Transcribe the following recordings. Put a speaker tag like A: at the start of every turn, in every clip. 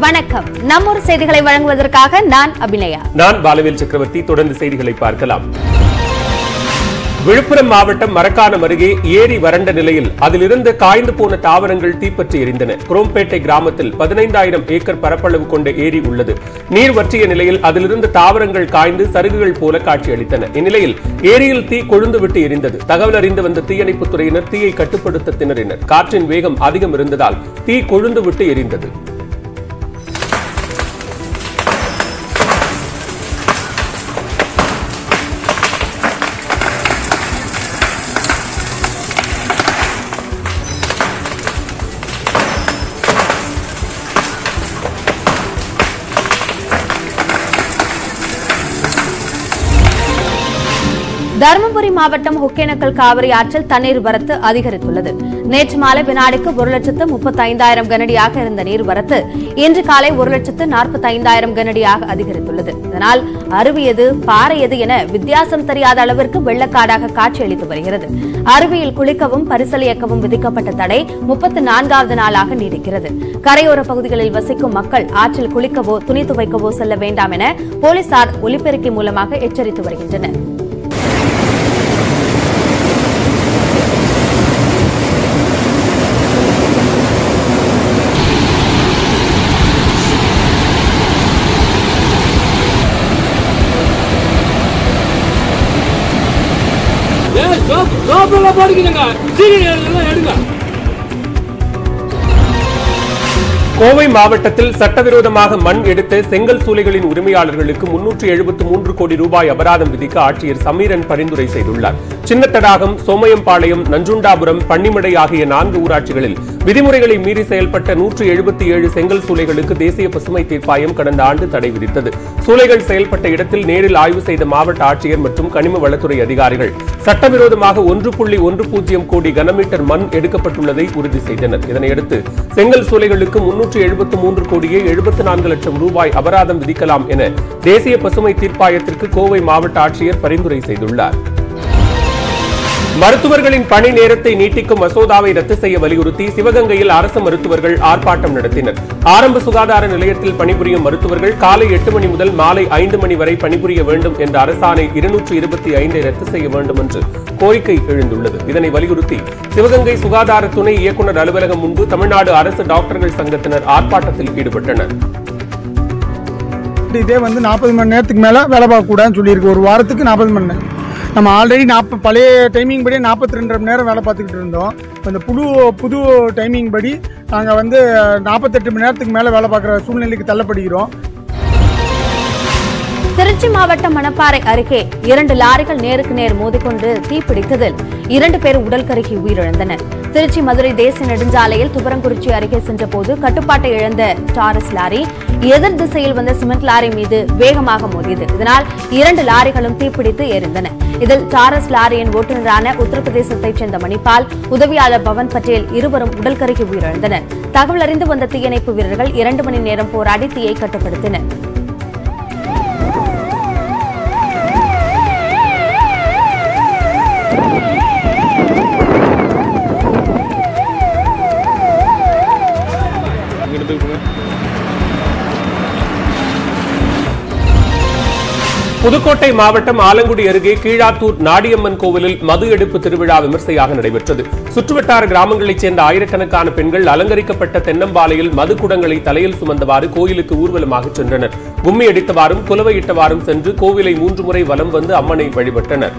A: வணக்கம். நம்மொரு செய்திகளை வழங்குவதற்காக நான் அபிநயா.
B: நான் பாலவேல் சக்கரவர்த்தி. தொடர்ந்து செய்திகளை பார்க்கலாம். விழுப்புரம் மாவட்டம் மரக்காணம் அருகே ஏரி வறண்ட நிலையில் அதிலிருந்து காய்ந்து போன தாவரங்கள் தீப்பற்றி எரிந்தன. குரோம்பேட்டை கிராமத்தில் 15,000 ஏக்கர் பரப்பளவு கொண்ட ஏரி உள்ளது. நீர் வற்றிய நிலையில் அதிலிருந்து தாவரங்கள் காய்ந்து சருகுகள் போல காட்சியளித்தன. இந்நிலையில் ஏரியில் தீ கொழுந்து விட்டு எரிந்தது. தகவல் அறிந்து வந்த தீயணைப்புத் துறையினர் தீயை கட்டுப்படுத்த திணறினர். காற்றின் வேகம் அதிகம் இருந்ததால் தீ கொழுந்து விட்டு எரிந்தது.
A: தருமபுரி மாவட்டம் ஒகேனக்கல் காவிரி ஆற்றில் தண்ணீர் வரத்து அதிகரித்துள்ளது. நேற்று மாலை வினாடிக்கு 1,35,000 கனடியாக இருந்த நீர்வரத்து இன்று காலை 1,45,000 கனடியாக அதிகரித்துள்ளது. இதனால் அருவியது பாறையது என வித்தியாசம் தெரியாத அளவிற்கு வெள்ளக்காடாக காட்சியளித்து வருகிறது. அருவியில் குளிக்கவும் பரிசல் இயக்கவும் விதிக்கப்பட்ட தடை 34வது நாளாக நீடிக்கிறது. கரையோர பகுதிகளில் வசிக்கும் மக்கள் ஆற்றில் குளிக்கவோ துணி துவைக்கவோ செல்ல வேண்டாம் என போலீசார் ஒலிபெருக்கி மூலமாக எச்சரித்து வருகின்றனர்.
B: கோவை மாவட்டத்தில் சட்டவிரோதமாக மண் எடுத்த செங்கல் சூளைகளின் உரிமையாளர்களுக்கு 373 கோடி ரூபாய் அபராதம் விதிக்க ஆட்சியர் சமீரன் பரிந்துரை செய்துள்ளார். சின்னத்தடாகம், சோமயம்பாளையம், நஞ்சுண்டாபுரம், பன்னிமடை ஆகிய 4 ஊராட்சிகளில் விதிமுறைகளை மீறி செயல்பட்ட 177 செங்கல் சூளைகளுக்கு தேசிய பசுமை தீர்ப்பாயம் கடந்த ஆண்டு தடை விதித்தது. சூளைகள் செயல்பட்ட இடத்தில் நேரில் ஆய்வு செய்த மாவட்ட ஆட்சியர் மற்றும் கனிம வளத்துறை அதிகாரிகள் சட்டவிரோதமாக 1.10 கோடி கனமீட்டர் மண் எடுக்கப்பட்டுள்ளதை உறுதி செய்தனர். இதனையடுத்து செங்கல் சூளைகளுக்கு 373 கோடியே 74 லட்சம் ரூபாய் அபராதம் விதிக்கலாம் என தேசிய பசுமை தீர்ப்பாயத்திற்கு கோவை மாவட்ட ஆட்சியர் பரிந்துரை செய்துள்ளார். மருத்துவர்களின் பணி நேரத்தை நீட்டிக்கும் மசோதாவை ரத்து செய்ய வலியுறுத்தி சிவகங்கையில் அரசு மருத்துவர்கள் ஆர்ப்பாட்டம் நடத்தினர். ஆரம்ப சுகாதார நிலையத்தில் பணிபுரியும் மருத்துவர்கள் காலை 8 மணி முதல் மாலை 5 மணி வரை பணிபுரிய வேண்டும் என்ற அரசாணை 225 ரத்து செய்ய வேண்டும் என்று கோரிக்கை எழுந்துள்ளது. இதனை வலியுறுத்தி சிவகங்கை சுகாதார துணை இயக்குநர் அலுவலகம் முன்பு தமிழ்நாடு அரசு டாக்டர்கள் சங்கத்தினர் ஆர்ப்பாட்டத்தில் ஈடுபட்டனர்.
C: இதே 40 மணி நேரத்துக்கு மேல வேலை பார்க்க கூடாதுன்னு சொல்லியிருக்கு. ஒரு வாரத்துக்கு 40 மணி நேரம். நம்ம ஆல்ரெடி பழைய டைமிங் படி 42 மணி நேரம் வேலை பார்த்துக்கிட்டு இருந்தோம். இந்த புது டைமிங் படி நாங்கள் 48 மணி நேரத்துக்கு மேலே வேலை பார்க்குற சூழ்நிலைக்கு தள்ளப்படுகிறோம்.
A: திருச்சி மாவட்டம் மணப்பாறை அருகே 2 லாரிகள் நேருக்கு நேர் மோதிக்கொண்டு தீப்பிடித்ததில் 2 பேர் உடல் கருகி உயிரிழந்தனர். திருச்சி மதுரை தேசிய நெடுஞ்சாலையில் துவரங்குறிச்சி அருகே சென்றபோது கட்டுப்பாட்டை இழந்த டாரஸ் லாரி எதிர் திசையில் வந்த சிமெண்ட் லாரி மீது வேகமாக மோதியது. இதனால் 2 லாரிகளும் தீப்பிடித்து எரிந்தன. இதில் டாரஸ் லாரியின் ஓட்டுநரான உத்தரப்பிரதேசத்தைச் சேர்ந்த மணிபால், உதவியாளர் பவன் பட்டேல் இருவரும் உடல் கருகி உயிரிழந்தனர். தகவல் அறிந்து வந்த தீயணைப்பு வீரர்கள் 2 மணி நேரம் போராடி தீயை கட்டுப்படுத்தினர்.
B: புதுக்கோட்டை மாவட்டம் ஆலங்குடி அருகே கீழாத்தூர் நாடியம்மன் கோவிலில் மது எடுப்பு திருவிழா விமர்சையாக நடைபெற்றது. சுற்றுவட்டார கிராமங்களைச் சேர்ந்த ஆயிரக்கணக்கான பெண்கள் அலங்கரிக்கப்பட்ட தென்னம்பாலையில் மது குடங்களை தலையில் சுமந்தவாறு கோயிலுக்கு ஊர்வலமாக சென்றனர். கும்மி அடித்தவாறும் குலவையிட்டவாறும் சென்று கோவிலை 3 முறை வலம் வந்து அம்மனை வழிபட்டனர்.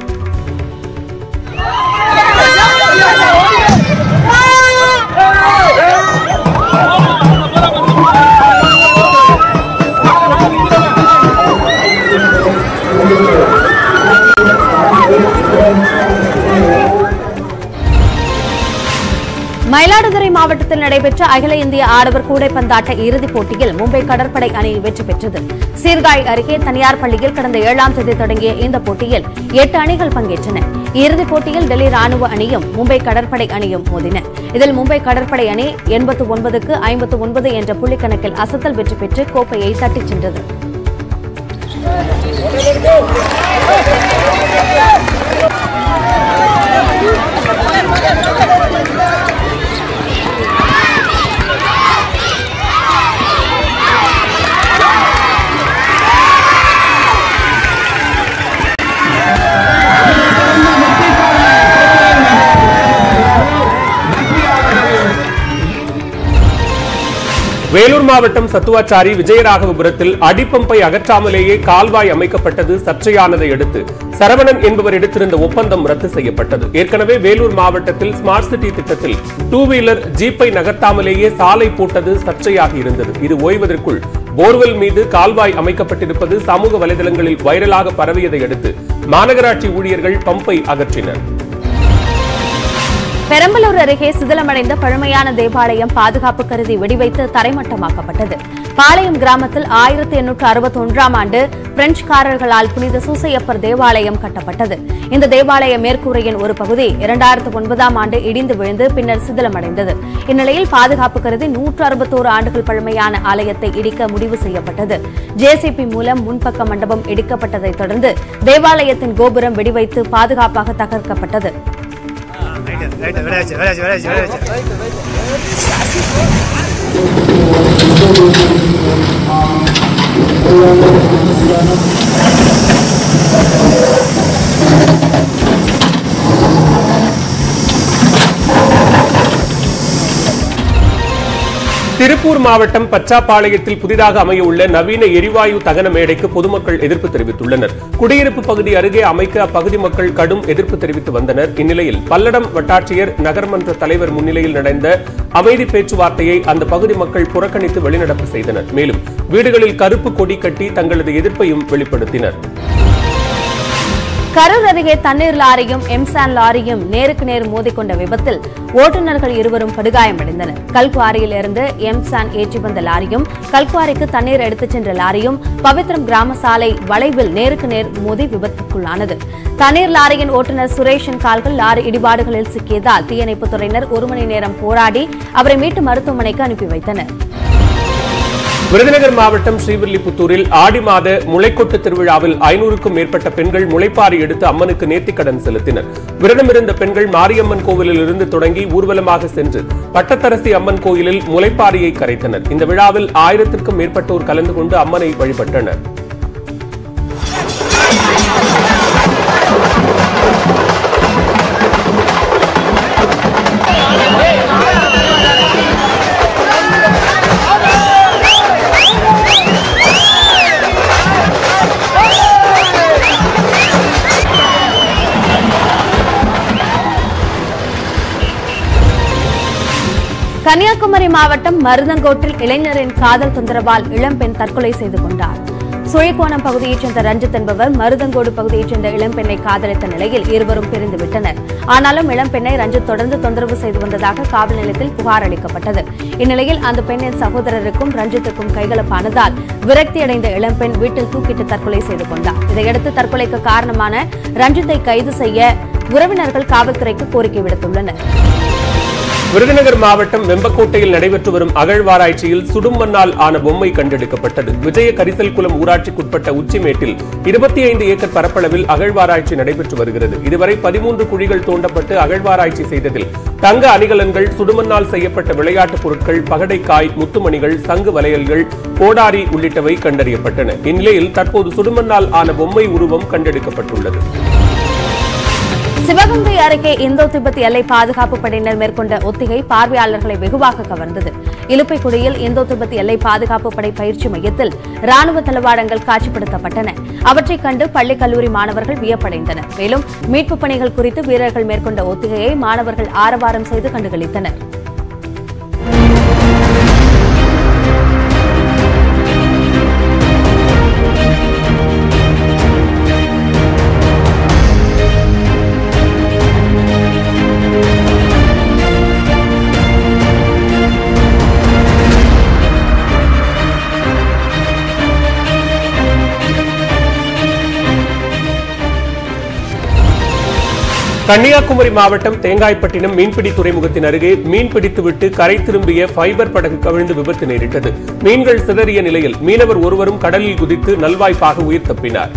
A: மயிலாடுதுறை மாவட்டத்தில் நடைபெற்ற அகில இந்திய ஆடவர் கூடைப்பந்தாட்ட இறுதிப் போட்டியில் மும்பை கடற்படை அணி வெற்றி பெற்றது. சீர்காழி அருகே தனியார் பள்ளியில் கடந்த 7ஆம் தேதி தொடங்கிய இந்த போட்டியில் 8 அணிகள் பங்கேற்றன. இறுதிப் போட்டியில் டெல்லி ராணுவ அணியும் மும்பை கடற்படை அணியும் மோதின. இதில் மும்பை கடற்படை அணி 89க்கு 59 என்ற புள்ளிக்கணக்கில் அசத்தல் வெற்றி பெற்று கோப்பையை தட்டிச் சென்றது.
B: வேலூர் மாவட்டம் சத்துவாச்சாரி விஜயராகவபுரத்தில் அடிப்பம்பை அகற்றாமலேயே கால்வாய் அமைக்கப்பட்டது சர்ச்சையானதை அடுத்து சரவணன் என்பவர் எடுத்திருந்த ஒப்பந்தம் ரத்து செய்யப்பட்டது. ஏற்கனவே வேலூர் மாவட்டத்தில் ஸ்மார்ட் சிட்டி திட்டத்தில் 2 வீலர் ஜீப்பை நகர்த்தாமலேயே சாலை போட்டது சர்ச்சையாக இருந்தது. இது ஓய்வதற்குள் போர்வெல் மீது கால்வாய் அமைக்கப்பட்டிருப்பது சமூக வலைதளங்களில் வைரலாக பரவியதை அடுத்து மாநகராட்சி ஊழியர்கள் பம்பை அகற்றினர்.
A: பெரம்பலூர் அருகே சிதிலமடைந்த பழமையான தேவாலயம் பாதுகாப்பு கருதி வெடிவைத்து தரைமட்டமாக்கப்பட்டது. பாளையம் கிராமத்தில் 1861ஆம் ஆண்டு பிரெஞ்சுக்காரர்களால் புனித சூசையப்பர் தேவாலயம் கட்டப்பட்டது. இந்த தேவாலய மேற்கூரையின் ஒரு பகுதி 2009ஆம் ஆண்டு இடிந்து விழுந்து பின்னர் சிதிலமடைந்தது. இந்நிலையில் பாதுகாப்பு கருதி 161 ஆண்டுகள் பழமையான ஆலயத்தை இடிக்க முடிவு செய்யப்பட்டது. ஜேசிபி மூலம் முன்பக்க மண்டபம் இடிக்கப்பட்டதைத் தொடர்ந்து தேவாலயத்தின் கோபுரம் வெடிவைத்து பாதுகாப்பாக தகர்க்கப்பட்டது.
B: திருப்பூர் மாவட்டம் பச்சாப்பாளையத்தில் புதிதாக அமையவுள்ள நவீன எரிவாயு தகன மேடைக்கு பொதுமக்கள் எதிர்ப்பு தெரிவித்துள்ளனர். குடியிருப்பு பகுதி அருகே அமைக்க அப்பகுதி மக்கள் கடும் எதிர்ப்பு தெரிவித்து வந்தனர். இந்நிலையில் பல்லடம் வட்டாட்சியர் நகர்மன்ற தலைவர் முன்னிலையில் நடந்த அமைதி பேச்சுவார்த்தையை அந்த பகுதி மக்கள் புறக்கணித்து வெளிநடப்பு செய்தனர். மேலும் வீடுகளில் கருப்பு கொடி கட்டி தங்களது எதிர்ப்பையும் வெளிப்படுத்தினர்.
A: கரூர் அருகே தண்ணீர் லாரியும் எம்சான் லாரியும் நேருக்கு நேர் மோதிக்கொண்ட விபத்தில் ஓட்டுநர்கள் இருவரும் படுகாயமடைந்தனர். கல்குவாரியில் இருந்து எம்சான் ஏற்றி வந்த லாரியும் கல்குவாரிக்கு தண்ணீர் எடுத்துச் சென்ற லாரியும் பவித்ரம் கிராம சாலை வளைவில் நேருக்கு நேர் மோதி விபத்துக்குள்ளானது. தண்ணீர் லாரியின் ஓட்டுநர் சுரேஷின் கால்கள் லாரி இடிபாடுகளில் சிக்கியதால் தீயணைப்புத் துறையினர் 1 மணி நேரம் போராடி அவரை மீட்டு மருத்துவமனைக்கு அனுப்பி வைத்தனர்.
B: விருதுநகர் மாவட்டம் ஸ்ரீவில்லிபுத்தூரில் ஆடி மாத முளைக்கொட்டு திருவிழாவில் 500க்கும் மேற்பட்ட பெண்கள் முளைப்பாரி எடுத்து அம்மனுக்கு நேர்த்திக்கடன் செலுத்தினர். விரதமிருந்த பெண்கள் மாரியம்மன் கோவிலில் இருந்து தொடங்கி ஊர்வலமாக சென்று பட்டத்தரசி அம்மன் கோயிலில் முளைப்பாரியை கரைத்தனர். இந்த விழாவில் 1000க்கும் மேற்பட்டோர் கலந்து கொண்டு அம்மனை வழிபட்டனர்.
A: கன்னியாகுமரி மாவட்டம் மருதங்கோட்டில் இளைஞரின் காதல் தொந்தரவால் இளம்பெண் தற்கொலை செய்து கொண்டார். சுழிக்கோணம் பகுதியைச் சேர்ந்த ரஞ்சித் என்பவர் மருதங்கோடு பகுதியைச் சேர்ந்த இளம்பெண்ணை காதலித்த நிலையில் இருவரும் பிரிந்துவிட்டனர். ஆனாலும் இளம்பெண்ணை ரஞ்சித் தொடர்ந்து தொந்தரவு செய்து வந்ததாக காவல் நிலையத்தில் புகார் அளிக்கப்பட்டது. இந்நிலையில் அந்த பெண்ணின் சகோதரருக்கும் ரஞ்சித்துக்கும் கைகலப்பானதால் விரக்தியடைந்த இளம்பெண் வீட்டில் தூக்கிட்டு தற்கொலை செய்து கொண்டார். இதையடுத்து தற்கொலைக்கு காரணமான ரஞ்சித்தை கைது செய்ய உறவினர்கள் காவல்துறைக்கு கோரிக்கை விடுத்துள்ளனர்.
B: விருதுநகர் மாவட்டம் வெம்பக்கோட்டையில் நடைபெற்று வரும் அகழ்வாராய்ச்சியில் சுடும் மண்ணால் ஆன பொம்மை கண்டெடுக்கப்பட்டது. விஜய கரிசல் குளம் ஊராட்சிக்குட்பட்ட உச்சிமேட்டில் 25 ஏக்கர் பரப்பளவில் அகழ்வாராய்ச்சி நடைபெற்று வருகிறது. இதுவரை 13 குழிகள் தோண்டப்பட்டு அகழ்வாராய்ச்சி செய்ததில் தங்க அணிகலன்கள், சுடுமண்ணால் செய்யப்பட்ட விளையாட்டுப் பொருட்கள், பகடைக்காய், முத்துமணிகள், சங்கு வளையல்கள், கோடாரி உள்ளிட்டவை கண்டறியப்பட்டன. இந்நிலையில் தற்போது சுடுமண்ணால் ஆன பொம்மை உருவம் கண்டெடுக்கப்பட்டுள்ளது.
A: சிவகங்கை அருகே இந்தோ திபெத் எல்லை பாதுகாப்பு படையினர் மேற்கொண்ட ஒத்திகை பார்வையாளர்களை வெகுவாக கவர்ந்தது. இலுப்பைக்குடியில் இந்தோ திபெத் எல்லை பாதுகாப்பு படை பயிற்சி மையத்தில் ராணுவ தளவாடங்கள் காட்சிப்படுத்தப்பட்டன. அவற்றைக் கண்டு பள்ளி கல்லூரி மாணவர்கள் வியப்படைந்தனர். மேலும் மீட்புப் பணிகள் குறித்து வீரர்கள் மேற்கொண்ட ஒத்திகையை மாணவர்கள் ஆரவாரம் செய்து கண்டுகளித்தனர்.
B: கன்னியாகுமரி மாவட்டம் தேங்காய்பட்டினம் மீன்பிடி துறைமுகத்தின் அருகே மீன் பிடித்துவிட்டு கரை திரும்பிய ஃபைபர் படகு கவிழ்ந்து விபத்து நேரிட்டது. மீன்கள் சிதறிய நிலையில் மீனவர் ஒருவரும் கடலில் குதித்து நல்வாய்ப்பாக உயிர் தப்பினார்.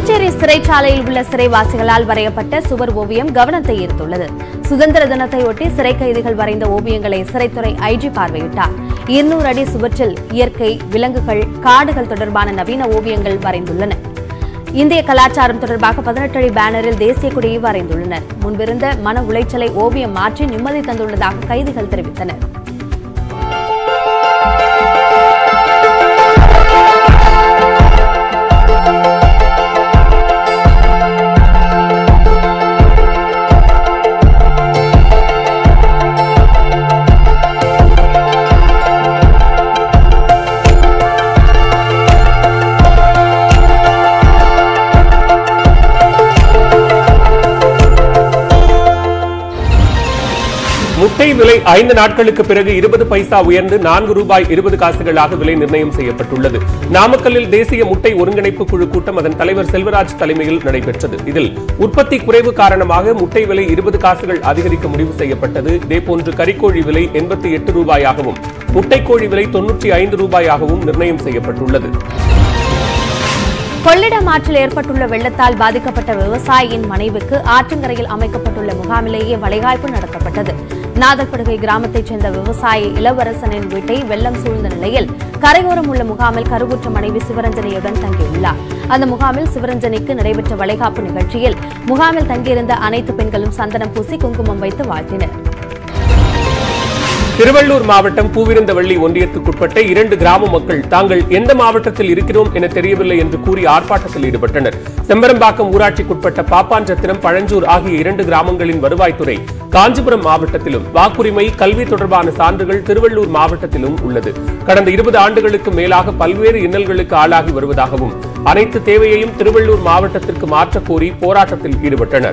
A: புதுச்சேரி சிறைச்சாலையில் உள்ள சிறைவாசிகளால் வரையப்பட்ட சுவர் ஓவியம் கவனத்தை ஈர்த்துள்ளது. சுதந்திர தினத்தையொட்டி சிறை கைதிகள் வரைந்த ஓவியங்களை சிறைத்துறை ஐஜி பார்வையிட்டார். 200 அடி சுவற்றில் இயற்கை, விலங்குகள், காடுகள் தொடர்பான நவீன ஓவியங்கள் வரைந்துள்ளன. இந்திய கலாச்சாரம் தொடர்பாக 18 அடி பேனரில் தேசிய கொடியை வரைந்துள்ளனர். முன்பிருந்த மன உளைச்சலை ஓவியம் மாற்றி நிம்மதி தந்துள்ளதாக கைதிகள் தெரிவித்தனர்.
B: முட்டை விலை 5 நாட்களுக்கு பிறகு 20 பைசா உயர்ந்து ₹4.20 விலை நிர்ணயம் செய்யப்பட்டுள்ளது. நாமக்கல்லில் தேசிய முட்டை ஒருங்கிணைப்பு குழு கூட்டம் அதன் தலைவர் செல்வராஜ் தலைமையில் நடைபெற்றது. இதில் உற்பத்தி குறைவு காரணமாக முட்டை விலை 20 காசுகள் அதிகரிக்க முடிவு செய்யப்பட்டது. இதேபோன்று கறிக்கோழி விலை ₹88 முட்டைக்கோழி விலை ₹95 நிர்ணயம் செய்யப்பட்டுள்ளது.
A: கொள்ளிடம் ஆற்றில் ஏற்பட்டுள்ள வெள்ளத்தால் பாதிக்கப்பட்ட விவசாயியின் மனைவிக்கு ஆற்றங்கரையில் அமைக்கப்பட்டுள்ள முகாமிலேயே வளைகாய்ப்பு நடத்தப்பட்டது. நாதல்படுகை கிராமத்தைச் சேர்ந்த விவசாயி இளவரசனின் வீட்டை வெள்ளம் சூழ்ந்த நிலையில் கரையோரம் உள்ள முகாமில் கருவுற்ற மனைவி சிவரஞ்சனியுடன் தங்கியுள்ளார். அந்த முகாமில் சிவரஞ்சனிக்கு நடைபெற்ற வளைகாப்பு நிகழ்ச்சியில் முகாமில் தங்கியிருந்த அனைத்து பெண்களும் சந்தனம் பூசி குங்குமம் வைத்து வாழ்த்தினர்.
B: திருவள்ளூர் மாவட்டம் பூவிருந்தவள்ளி ஒன்றியத்துக்குட்பட்ட 2 கிராம மக்கள் தாங்கள் எந்த மாவட்டத்தில் இருக்கிறோம் என தெரியவில்லை என்று கூறி ஆர்ப்பாட்டத்தில் ஈடுபட்டனர். செம்பரம்பாக்கம் ஊராட்சிக்குட்பட்ட பாப்பாஞ்சத்திரம், பழஞ்சூர் ஆகிய 2 கிராமங்களின் வருவாய்த்துறை காஞ்சிபுரம் மாவட்டத்திலும், வாக்குரிமை, கல்வி தொடர்பான சான்றுகள் திருவள்ளூர் மாவட்டத்திலும் உள்ளது. கடந்த 20 ஆண்டுகளுக்கு மேலாக பல்வேறு இன்னல்களுக்கு ஆளாகி வருவதாகவும் அனைத்து தேவையையும் திருவள்ளூர் மாவட்டத்திற்கு மாற்றக் கோரி போராட்டத்தில் ஈடுபட்டனர்.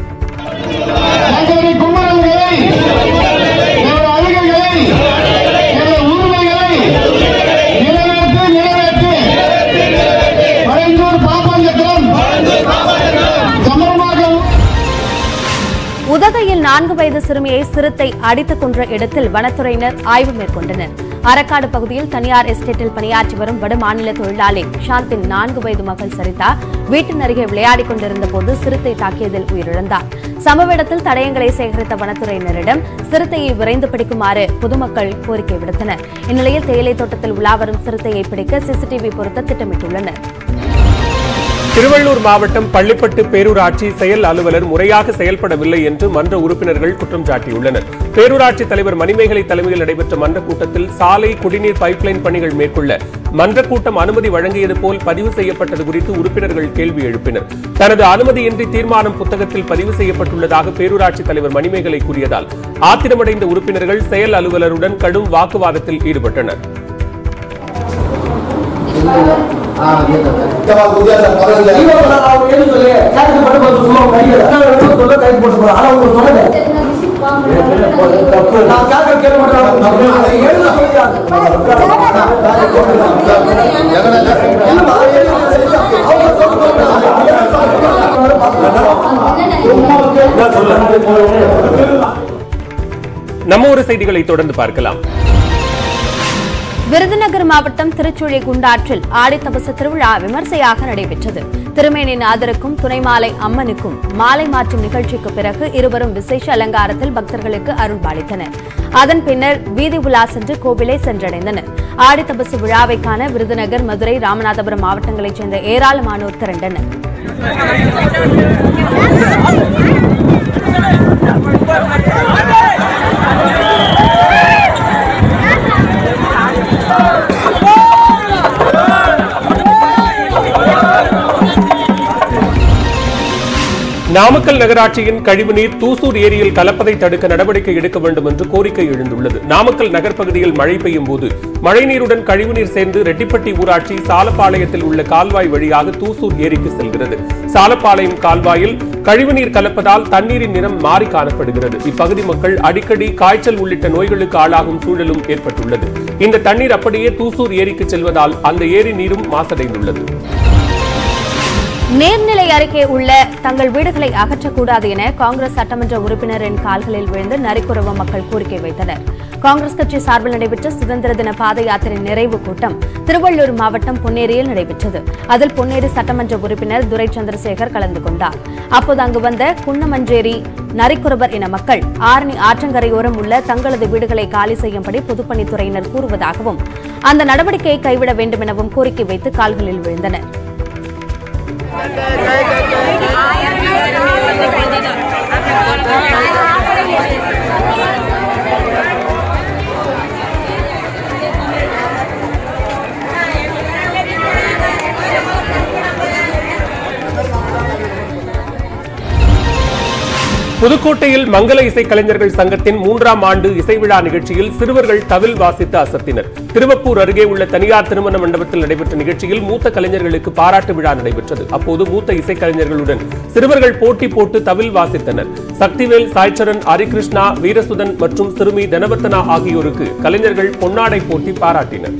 A: உதகையில் 4 வயது சிறுமியை சிறுத்தை அடித்துக் கொன்ற இடத்தில் வனத்துறையினர் ஆய்வு மேற்கொண்டனர். அரக்காடு பகுதியில் தனியார் எஸ்டேட்டில் பணியாற்றி வரும் வடமாநில தொழிலாளி ஷாந்தின் 4 வயது மகள் சரிதா வீட்டின் அருகே விளையாடிக் கொண்டிருந்த போது சிறுத்தை தாக்கியதில் உயிரிழந்தார். சம்பவ இடத்தில் தடயங்களை சேகரித்த வனத்துறையினரிடம் சிறுத்தையை விரைந்து பிடிக்குமாறு பொதுமக்கள் கோரிக்கை விடுத்தனர். இந்நிலையில் தேயிலை தோட்டத்தில் உலாவரும் சிறுத்தையை பிடிக்க சிசிடிவி பொருத்த திட்டமிட்டுள்ளனர்.
B: திருவள்ளூர் மாவட்டம் பள்ளிப்பட்டு பேரூராட்சி செயல் அலுவலர் முறையாக செயல்படவில்லை என்று மன்ற உறுப்பினர்கள் குற்றம் சாட்டியுள்ளனர். பேரூராட்சி தலைவர் மணிமேகலை தலைமையில் நடைபெற்ற மன்ற கூட்டத்தில் சாலை, குடிநீர் பைப்லைன் பணிகள் மேற்கொள்ள மன்ற கூட்டம் அனுமதி வழங்கியது போல் பதிவு செய்யப்பட்டது குறித்து உறுப்பினர்கள் கேள்வி எழுப்பினர். தனது அனுமதியின்றி தீர்மானம் புத்தகத்தில் பதிவு செய்யப்பட்டுள்ளதாக பேரூராட்சி தலைவர் மணிமேகலை கூறியதால் ஆத்திரமடைந்த உறுப்பினர்கள் செயல் அலுவலருடன் கடும் வாக்குவாதத்தில் ஈடுபட்டனர். நம்ம ஊர் செய்திகளை தொடர்ந்து பார்க்கலாம்.
A: விருதுநகர் மாவட்டம் திருச்சுழி குண்டாற்றில் ஆடித்தபசு திருவிழா விமர்சையாக நடைபெற்றது. திருமேனிநாதருக்கும் துணைமாலை அம்மனுக்கும் மாலை மாற்றும் நிகழ்ச்சிக்கு பிறகு இருவரும் விசேஷ அலங்காரத்தில் பக்தர்களுக்கு அருள்பாலித்தனர். அதன் பின்னர் வீதி உலா சென்று கோவிலை சென்றடைந்தனர். ஆடித்தபசு விழாவை காண விருதுநகர், மதுரை, ராமநாதபுரம் மாவட்டங்களைச் சேர்ந்த ஏராளமானோர் திரண்டனர்.
B: நாமக்கல் நகராட்சியின் கழிவுநீர் தூசூர் ஏரியில் கலப்பதை தடுக்க நடவடிக்கை எடுக்க வேண்டும் என்று கோரிக்கை எழுந்துள்ளது. நாமக்கல் நகர் பகுதியில் மழை பெய்யும் போது மழைநீருடன் கழிவுநீர் சேர்ந்து ரெட்டிப்பட்டி ஊராட்சி சாலப்பாளையத்தில் உள்ள கால்வாய் வழியாக தூசூர் ஏரிக்கு செல்கிறது. சாலப்பாளையம் கால்வாயில் கழிவுநீர் கலப்பதால் தண்ணீரின் நிறம் மாறி காணப்படுகிறது. இப்பகுதி மக்கள் அடிக்கடி காய்ச்சல் உள்ளிட்ட நோய்களுக்கு ஆளாகும் சூழலும் ஏற்பட்டுள்ளது. இந்த தண்ணீர் அப்படியே தூசூர் ஏரிக்கு செல்வதால் அந்த ஏரி நீரும் மாசடைந்துள்ளது.
A: நீர்நிலை அருகே உள்ள தங்கள் வீடுகளை அகற்றக்கூடாது என காங்கிரஸ் சட்டமன்ற உறுப்பினரின் கால்களில் விழுந்து நரிக்குறவ மக்கள் கோரிக்கை வைத்தனர். காங்கிரஸ் கட்சி சார்பில் நடைபெற்ற சுதந்திர தின பாத யாத்திரை நிறைவு கூட்டம் திருவள்ளூர் மாவட்டம் பொன்னேரியில் நடைபெற்றது. அதில் பொன்னேரி சட்டமன்ற உறுப்பினர் துரை சந்திரசேகர் கலந்து கொண்டார். அப்போது அங்கு வந்த குன்னமஞ்சேரி நரிக்குறவர் இன மக்கள் ஆரணி ஆற்றங்கரையோரம் உள்ள தங்களது வீடுகளை காலி செய்யும்படி பொதுப்பணித்துறையினர் கூறுவதாகவும் அந்த நடவடிக்கையை கைவிட வேண்டும் எனவும் கோரிக்கை வைத்து கால்களில் விழுந்தனர்.
B: புதுக்கோட்டையில் மங்கள இசைக்கலைஞர்கள் சங்கத்தின் 3ஆம் ஆண்டு இசை விழா நிகழ்ச்சியில் சிறுவர்கள் தவில் வாசித்து அசத்தினர். திருவப்பூர் அருகே உள்ள தனியார் திருமண மண்டபத்தில் நடைபெற்ற நிகழ்ச்சியில் மூத்த கலைஞர்களுக்கு பாராட்டு விழா நடைபெற்றது. அப்போது மூத்த இசைக்கலைஞர்களுடன் சிறுவர்கள் போட்டி போட்டு தவில் வாசித்தனர். சக்திவேல், சாய்ச்சரன், ஹரிகிருஷ்ணா, வீரசுதன் மற்றும் சிறுமி தனவர்த்தனா ஆகியோருக்கு கலைஞர்கள் பொன்னாடை போட்டி பாராட்டினர்.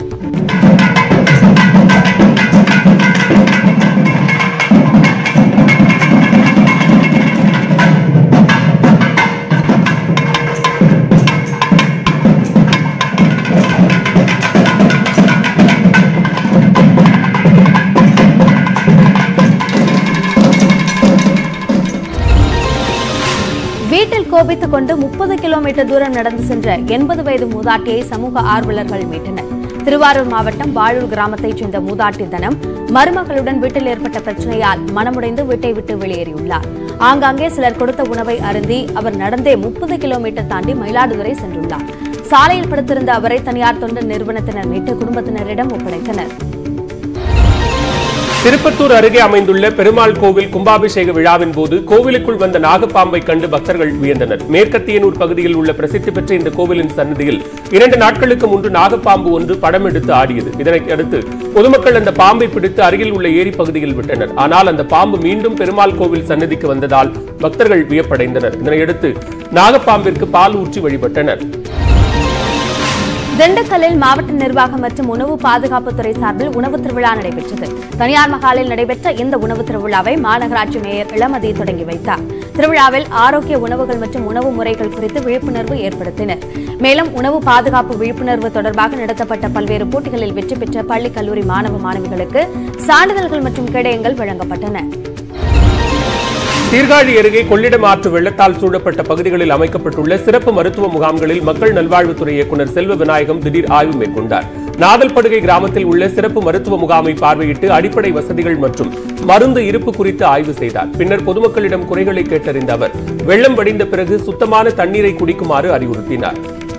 A: வீட்டில் கோபித்துக் கொண்டு 30 கிலோமீட்டர் தூரம் நடந்து சென்ற 80 வயது மூதாட்டியை சமூக ஆர்வலர்கள் மீட்டனர். திருவாரூர் மாவட்டம் வாழூர் கிராமத்தைச் சேர்ந்த மூதாட்டி தனம் மருமகளுடன் வீட்டில் ஏற்பட்ட பிரச்சனையால் மனமுடைந்து வீட்டை விட்டு வெளியேறியுள்ளார். ஆங்காங்கே சிலர் கொடுத்த உணவை அருந்தி அவர் நடந்தே 30 கிலோமீட்டர் தாண்டி மயிலாடுதுறை சென்றுள்ளார். சாலையில் படுத்திருந்த அவரை தனியார் தொண்டு நிறுவனத்தினர் மீட்டு குடும்பத்தினரிடம் ஒப்படைத்தனர்.
B: திருப்பத்தூர் அருகே அமைந்துள்ள பெருமாள் கோவில் கும்பாபிஷேக விழாவின் போது கோவிலுக்குள் வந்த நாகப்பாம்பை கண்டு பக்தர்கள் வியந்தனர். மேற்கத்தியனூர் பகுதியில் உள்ள பிரசித்தி பெற்ற இந்த கோவிலின் சன்னதியில் 2 நாட்களுக்கு முன்பு நாகப்பாம்பு ஒன்று படம் எடுத்து ஆடியது. இதனை அடுத்து பொதுமக்கள் அந்த பாம்பை பிடித்து அருகில் உள்ள ஏரி பகுதியில் விட்டனர். ஆனால் அந்த பாம்பு மீண்டும் பெருமாள் கோவில் சன்னதிக்கு வந்ததால் பக்தர்கள் வியப்படைந்தனர். இதனையடுத்து நாகப்பாம்பிற்கு பால் ஊற்றி வழிபட்டனர்.
A: திண்டுக்கல்லில் மாவட்ட நிர்வாகம் மற்றும் உணவு பாதுகாப்புத்துறை சார்பில் உணவு திருவிழா நடைபெற்றது. தனியார் மகாலில் நடைபெற்ற இந்த உணவு திருவிழாவை மாநகராட்சி மேயர் இளமதி தொடங்கி வைத்தார். திருவிழாவில் ஆரோக்கிய உணவுகள் மற்றும் உணவு முறைகள் குறித்து விழிப்புணர்வு ஏற்படுத்தினர். மேலும் உணவு பாதுகாப்பு விழிப்புணர்வு தொடர்பாக நடத்தப்பட்ட பல்வேறு போட்டிகளில் வெற்றி பெற்ற பள்ளி கல்லூரி மாணவ மாணவிகளுக்கு சான்றிதழ்கள் மற்றும் கேடயங்கள் வழங்கப்பட்டன.
B: சீர்காழி அருகே கொள்ளிடம் ஆற்று வெள்ளத்தால் சூழப்பட்ட பகுதிகளில் அமைக்கப்பட்டுள்ள சிறப்பு மருத்துவ முகாம்களில் மக்கள் நல்வாழ்வுத்துறை இயக்குநர் செல்வ விநாயகம் திடீர் ஆய்வு மேற்கொண்டார். நாதல்படுகை கிராமத்தில் உள்ள சிறப்பு மருத்துவ முகாமை பார்வையிட்டு அடிப்படை வசதிகள் மற்றும் மருந்து இருப்பு குறித்து ஆய்வு செய்தார். பின்னர் பொதுமக்களிடம் குறைகளை கேட்டறிந்த அவர் வெள்ளம் வடிந்த பிறகு சுத்தமான தண்ணீரை குடிக்குமாறு அறிவுறுத்தினார்.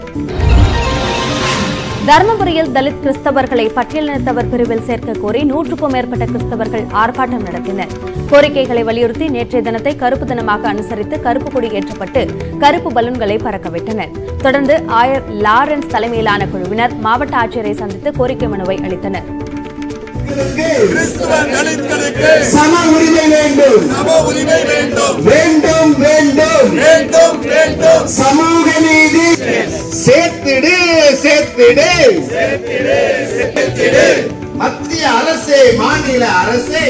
A: தருமபுரியில் தலித் கிறிஸ்தவர்களை பட்டியலினத்தவர் பிரிவில் சேர்க்க கோரி 100க்கும் மேற்பட்ட கிறிஸ்தவர்கள் ஆர்ப்பாட்டம் நடத்தினர். கோரிக்கைகளை வலியுறுத்தி நேற்றைய தினத்தை கருப்பு தினமாக அனுசரித்து கருப்பு கொடி ஏற்றப்பட்டு கருப்பு பலூன்களை பறக்கவிட்டனர். தொடர்ந்து ஆயர் லாரன்ஸ் தலைமையிலான குழுவினர் மாவட்ட ஆட்சியரை சந்தித்து கோரிக்கை மனுவை அளித்தனர்.
D: சம உரிமை வேண்டும், வேண்டும் வேண்டும் வேண்டும் வேண்டும், சமூக நீதி சேர்த்திடு சேர்த்திடு சேர்த்திடு, மத்திய அரசே மாநில அரசே.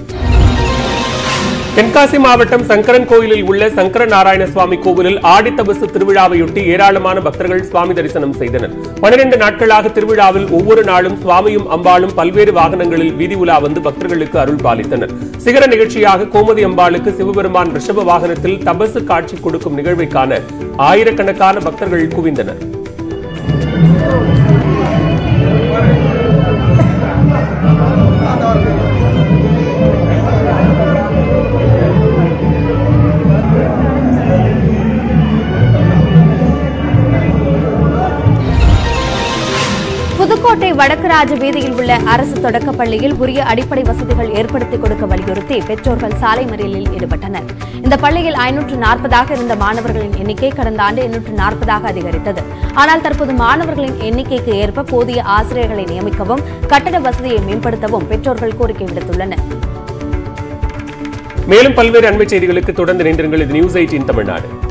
B: தென்காசி மாவட்டம் சங்கரன் கோயிலில் உள்ள சங்கர நாராயண சுவாமி கோவிலில் ஆடித்தபசு திருவிழாவையொட்டி ஏராளமான பக்தர்கள் சுவாமி தரிசனம் செய்தனர். 12 நாட்களாக திருவிழாவில் ஒவ்வொரு நாளும் சுவாமியும் அம்பாளும் பல்வேறு வாகனங்களில் வீதி உலா வந்து பக்தர்களுக்கு அருள் பாலித்தனர். சிகர நிகழ்ச்சியாக கோமதி அம்பாளுக்கு சிவபெருமான் ரிஷப வாகனத்தில் தபசு காட்சி கொடுக்கும் நிகழ்வை காண ஆயிரக்கணக்கான பக்தர்கள் குவிந்தனர்.
A: புதுக்கோட்டை வடக்கு ராஜ வீதியில் உள்ள அரசு தொடக்கப் பள்ளியில் உரிய அடிப்படை வசதிகள் ஏற்படுத்திக் கொடுக்க வலியுறுத்தி பெற்றோர்கள் சாலை மறியலில் ஈடுபட்டனர். இந்த பள்ளியில் 540 இருந்த மாணவர்களின் எண்ணிக்கை கடந்த ஆண்டு 840 அதிகரித்தது. ஆனால் தற்போது மாணவர்களின் எண்ணிக்கைக்கு ஏற்ப போதிய ஆசிரியர்களை நியமிக்கவும் கட்டட வசதியை மேம்படுத்தவும் பெற்றோர்கள் கோரிக்கை விடுத்துள்ளனர்.
B: மேலும் பல்வேறு அண்மை செய்திகளுக்கு தொடர்ந்து இணைந்திருங்கள். இது நியூஸ் 18 தமிழ்நாடு.